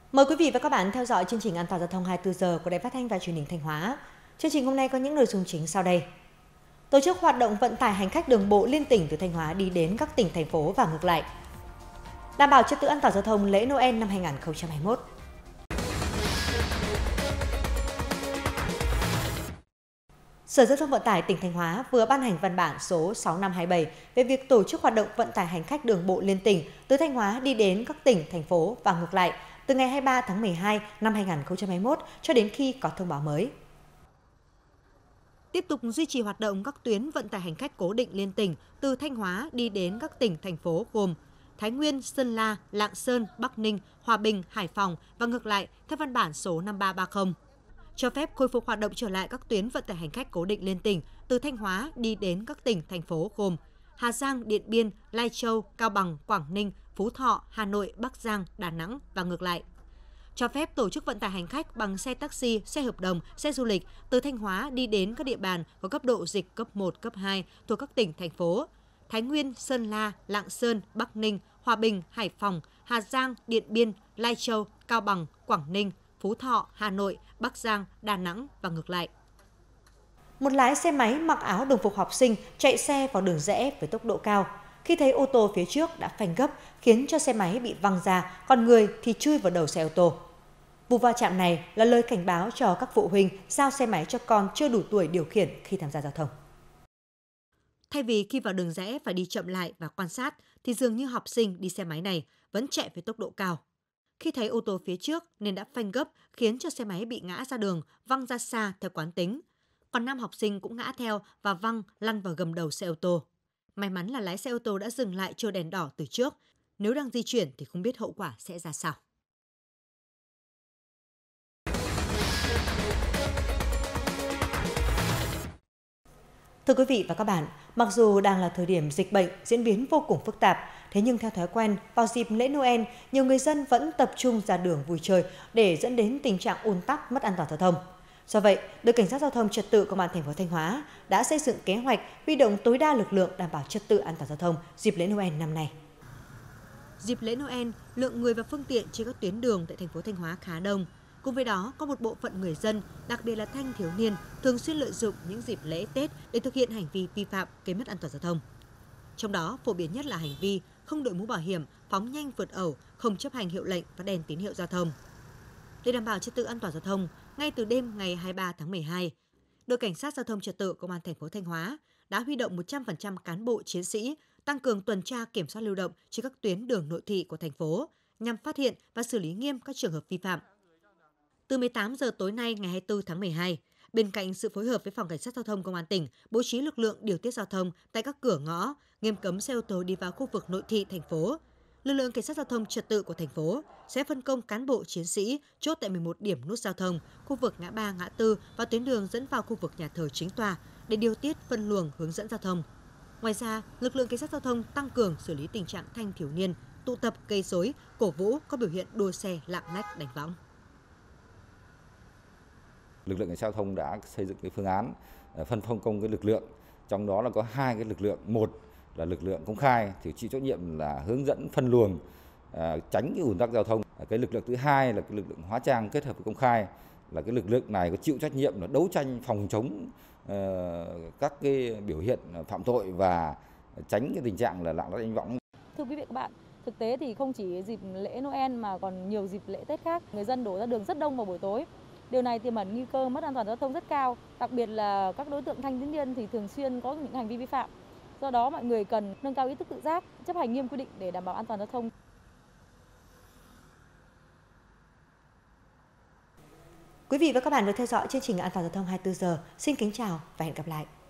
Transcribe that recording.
Mời quý vị và các bạn theo dõi chương trình An toàn giao thông 24 giờ của Đài Phát thanh và Truyền hình Thanh Hóa. Chương trình hôm nay có những nội dung chính sau đây. Tổ chức hoạt động vận tải hành khách đường bộ liên tỉnh từ Thanh Hóa đi đến các tỉnh, thành phố và ngược lại. Đảm bảo trật tự an toàn giao thông lễ Noel năm 2021. Sở Giao thông Vận tải tỉnh Thanh Hóa vừa ban hành văn bản số 6527 về việc tổ chức hoạt động vận tải hành khách đường bộ liên tỉnh từ Thanh Hóa đi đến các tỉnh, thành phố và ngược lại từ ngày 23 tháng 12 năm 2021 cho đến khi có thông báo mới. Tiếp tục duy trì hoạt động các tuyến vận tải hành khách cố định liên tỉnh từ Thanh Hóa đi đến các tỉnh, thành phố gồm Thái Nguyên, Sơn La, Lạng Sơn, Bắc Ninh, Hòa Bình, Hải Phòng và ngược lại theo văn bản số 5330. Cho phép khôi phục hoạt động trở lại các tuyến vận tải hành khách cố định liên tỉnh từ Thanh Hóa đi đến các tỉnh, thành phố gồm Hà Giang, Điện Biên, Lai Châu, Cao Bằng, Quảng Ninh, Phú Thọ, Hà Nội, Bắc Giang, Đà Nẵng và ngược lại. Cho phép tổ chức vận tải hành khách bằng xe taxi, xe hợp đồng, xe du lịch từ Thanh Hóa đi đến các địa bàn có cấp độ dịch cấp 1, cấp 2 thuộc các tỉnh, thành phố Thái Nguyên, Sơn La, Lạng Sơn, Bắc Ninh, Hòa Bình, Hải Phòng, Hà Giang, Điện Biên, Lai Châu, Cao Bằng, Quảng Ninh, Phú Thọ, Hà Nội, Bắc Giang, Đà Nẵng và ngược lại. Một lái xe máy mặc áo đồng phục học sinh chạy xe vào đường rẽ với tốc độ cao. Khi thấy ô tô phía trước đã phanh gấp khiến cho xe máy bị văng ra, còn người thì chui vào đầu xe ô tô. Vụ va chạm này là lời cảnh báo cho các phụ huynh giao xe máy cho con chưa đủ tuổi điều khiển khi tham gia giao thông. Thay vì khi vào đường rẽ phải đi chậm lại và quan sát, thì dường như học sinh đi xe máy này vẫn chạy với tốc độ cao. Khi thấy ô tô phía trước nên đã phanh gấp khiến cho xe máy bị ngã ra đường, văng ra xa theo quán tính. Còn 5 học sinh cũng ngã theo và văng lăn vào gầm đầu xe ô tô. May mắn là lái xe ô tô đã dừng lại chờ đèn đỏ từ trước. Nếu đang di chuyển thì không biết hậu quả sẽ ra sao. Thưa quý vị và các bạn, mặc dù đang là thời điểm dịch bệnh diễn biến vô cùng phức tạp, thế nhưng theo thói quen, vào dịp lễ Noel, nhiều người dân vẫn tập trung ra đường vui chơi để dẫn đến tình trạng ùn tắc, mất an toàn giao thông. Do vậy, đội cảnh sát giao thông trật tự công an thành phố Thanh Hóa đã xây dựng kế hoạch huy động tối đa lực lượng đảm bảo trật tự an toàn giao thông dịp lễ Noel năm nay. Dịp lễ Noel, lượng người và phương tiện trên các tuyến đường tại thành phố Thanh Hóa khá đông. Cùng với đó, có một bộ phận người dân, đặc biệt là thanh thiếu niên, thường xuyên lợi dụng những dịp lễ Tết để thực hiện hành vi vi phạm gây mất an toàn giao thông. Trong đó, phổ biến nhất là hành vi không đội mũ bảo hiểm, phóng nhanh vượt ẩu, không chấp hành hiệu lệnh và đèn tín hiệu giao thông. Để đảm bảo trật tự an toàn giao thông, ngay từ đêm ngày 23 tháng 12, đội cảnh sát giao thông trật tự công an thành phố Thanh Hóa đã huy động 100% cán bộ chiến sĩ tăng cường tuần tra kiểm soát lưu động trên các tuyến đường nội thị của thành phố nhằm phát hiện và xử lý nghiêm các trường hợp vi phạm. Từ 18 giờ tối nay ngày 24 tháng 12, bên cạnh sự phối hợp với Phòng Cảnh sát Giao thông Công an tỉnh bố trí lực lượng điều tiết giao thông tại các cửa ngõ, nghiêm cấm xe ô tô đi vào khu vực nội thị thành phố, lực lượng Cảnh sát Giao thông trật tự của thành phố sẽ phân công cán bộ chiến sĩ chốt tại 11 điểm nút giao thông, khu vực ngã ba, ngã tư và tuyến đường dẫn vào khu vực nhà thờ chính tòa để điều tiết phân luồng hướng dẫn giao thông. Ngoài ra, lực lượng Cảnh sát Giao thông tăng cường xử lý tình trạng thanh thiếu niên tụ tập gây rối, cổ vũ có biểu hiện đua xe lạng lách đánh võng. Lực lượng cảnh sát giao thông đã xây dựng cái phương án phân công cái lực lượng, trong đó là có 2 cái lực lượng, một là lực lượng công khai thì chịu trách nhiệm là hướng dẫn phân luồng, tránh cái ùn tắc giao thông. Cái lực lượng thứ hai là cái lực lượng hóa trang kết hợp với công khai, là cái lực lượng này có chịu trách nhiệm là đấu tranh phòng chống các cái biểu hiện phạm tội và tránh cái tình trạng là lạng lách đánh võng. Thưa quý vị và các bạn, thực tế thì không chỉ dịp lễ Noel mà còn nhiều dịp lễ Tết khác, người dân đổ ra đường rất đông vào buổi tối. Điều này tiềm ẩn nguy cơ mất an toàn giao thông rất cao, đặc biệt là các đối tượng thanh thiếu niên thì thường xuyên có những hành vi vi phạm. Do đó mọi người cần nâng cao ý thức tự giác, chấp hành nghiêm quy định để đảm bảo an toàn giao thông. Quý vị và các bạn vừa theo dõi chương trình An toàn giao thông 24 giờ. Xin kính chào và hẹn gặp lại.